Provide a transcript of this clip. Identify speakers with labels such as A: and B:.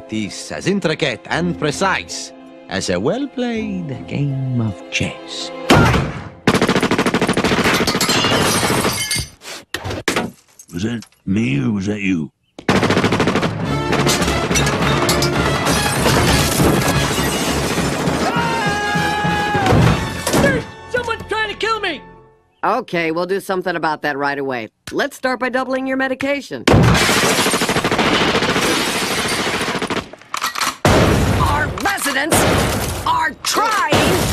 A: It is as intricate and precise as a well-played game of chess.
B: Was that me or was that you?
C: Someone's trying to kill me!
D: Okay, we'll do something about that right away. Let's start by doubling your medication. Our residents are trying